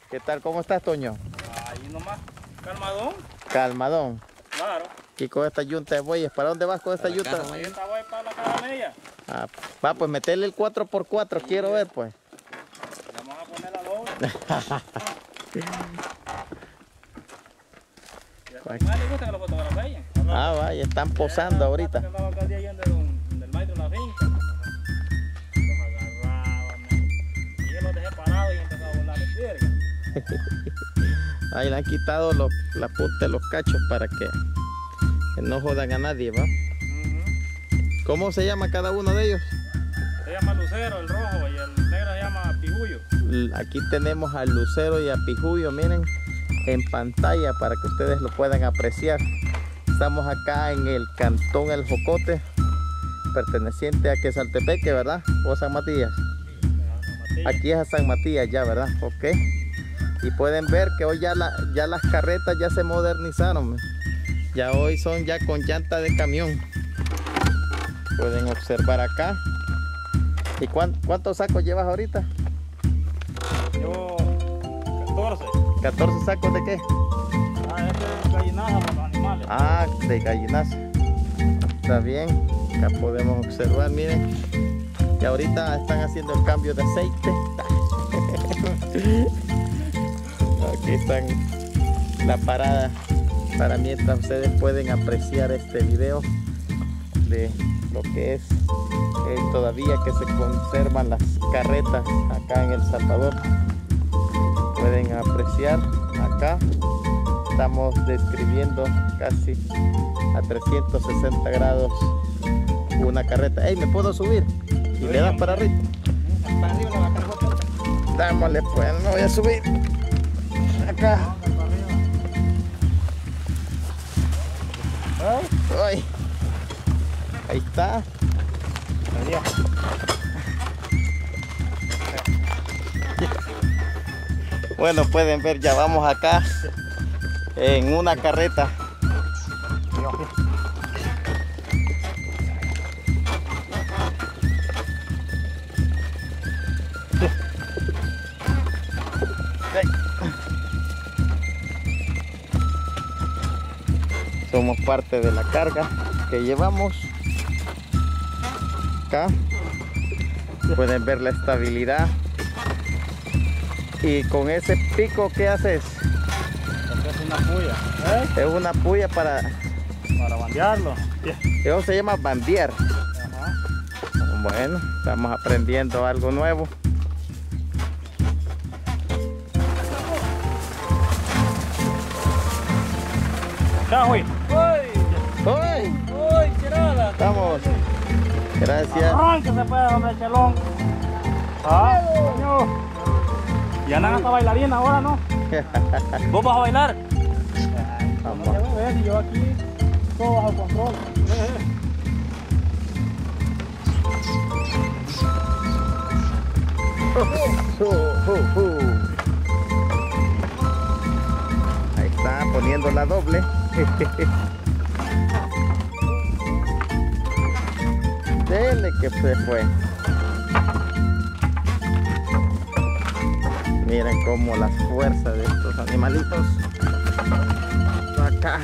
¿Qué tal? ¿Cómo estás, Toño? Ahí nomás, calmadón. Calmadón. Claro. Y con esta yunta de bueyes, ¿para dónde vas con esta yunta? Ahí está, voy para la casa de ella. Ah, va, pues meterle el 4x4, quiero ver, pues. Vamos a poner la doble. Y a los animales les gusta que los fotografíen. Ah, vaya, están posando ahorita. Andaba acá el día yendo del maestro de la finca. Los agarraba, y yo los dejé parados y empezaba a volar de verga. Ahí le han quitado la punta de los cachos para que no jodan a nadie, ¿va? ¿Cómo se llama cada uno de ellos? Se llama Lucero, el rojo, y el negro se llama Pijuyo. Aquí tenemos al Lucero y a Pijuyo, miren, en pantalla para que ustedes lo puedan apreciar. Estamos acá en el cantón El Jocote, perteneciente a Quesaltepeque, ¿verdad? ¿O San Matías? Aquí es a San Matías ya, ¿verdad? Ok. Y pueden ver que hoy ya las carretas ya se modernizaron. Ya hoy son ya con llanta de camión. Pueden observar acá. ¿Y cuántos sacos llevas ahorita? Yo 14. ¿14 sacos de qué? Este es gallinaza para los animales. Ah, de gallinazo. Está bien. Acá podemos observar, miren. Y ahorita están haciendo el cambio de aceite. Aquí están la parada para mientras ustedes pueden apreciar este video de lo que es todavía que se conservan las carretas acá en El Salvador. Pueden apreciar acá. Estamos describiendo casi a 360 grados una carreta. ¡Ey! ¿Me puedo subir? Y le das para arriba. Para arriba lo va a cargar todo. Dámosle pues, me voy a subir. Acá. Ay. Ahí está. Adiós. Bueno, pueden ver, ya vamos acá en una carreta. Somos parte de la carga que llevamos acá. Pueden ver la estabilidad. Y con ese pico, ¿qué haces? Esta es una puya. Es una puya para bandearlo. eso se llama bandear. Ajá. Bueno, estamos aprendiendo algo nuevo. Ya, güey. ¡Uy! ¡Uy, qué nada! Estamos. Gracias. ¡Arranque se puede, hombre, chelón! ¡Ah, coño! Y andan hasta bailarina ahora, ¿no? ¿Vos vas a bailar? Vamos. No te voy a ver, si yo aquí todo bajo control. Ahí está poniendo la doble. Dele que se fue. Miren cómo las fuerzas de estos animalitos. Acá.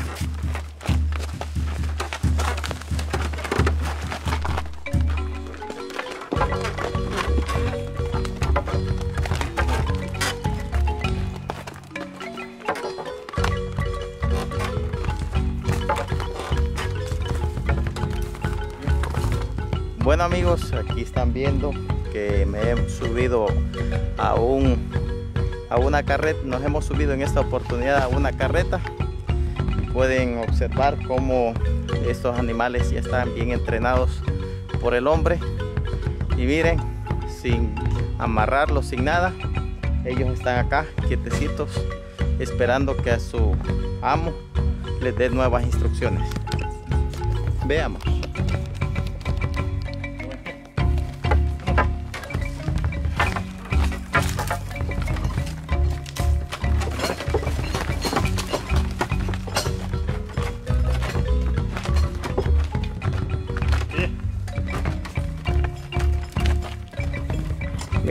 Bueno amigos, aquí están viendo que me he subido a una carreta. Nos hemos subido en esta oportunidad a una carreta. Pueden observar cómo estos animales ya están bien entrenados por el hombre. Y miren, sin amarrarlos, sin nada, ellos están acá quietecitos esperando que a su amo les dé nuevas instrucciones. Veamos.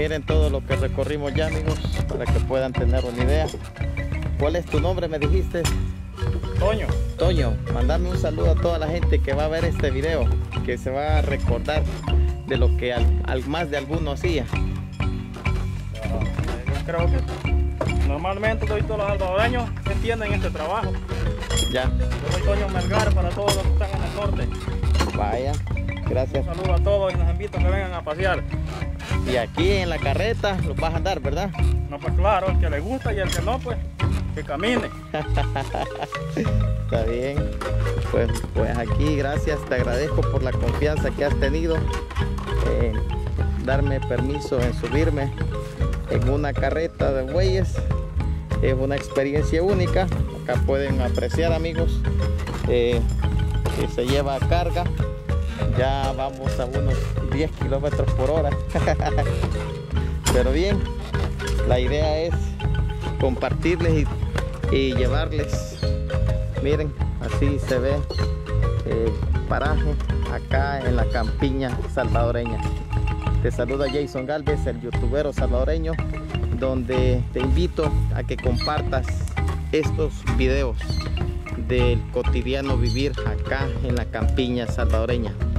Miren todo lo que recorrimos ya, amigos, para que puedan tener una idea. ¿Cuál es tu nombre, me dijiste? Toño. Toño, mandame un saludo a toda la gente que va a ver este video, que se va a recordar de lo que más de alguno hacía. Yo creo que normalmente todos los salvadoreños entienden este trabajo. Ya. Yo soy Toño Melgar para todos los que están en el norte. Vaya, gracias. Un saludo a todos y los invito a que vengan a pasear. Y aquí en la carreta los vas a andar, ¿verdad? No, pues claro, el que le gusta y el que no, pues que camine. Está bien. Pues aquí, gracias, te agradezco por la confianza que has tenido en darme permiso en subirme en una carreta de bueyes. Es una experiencia única. Acá pueden apreciar, amigos, que se lleva carga. Ya vamos a unos 10 kilómetros por hora. Pero bien, la idea es compartirles y llevarles. Miren, así se ve el paraje acá en la campiña salvadoreña. Te saluda Jason Galvez, el youtubero salvadoreño, donde te invito a que compartas estos videos del cotidiano vivir acá en la campiña salvadoreña.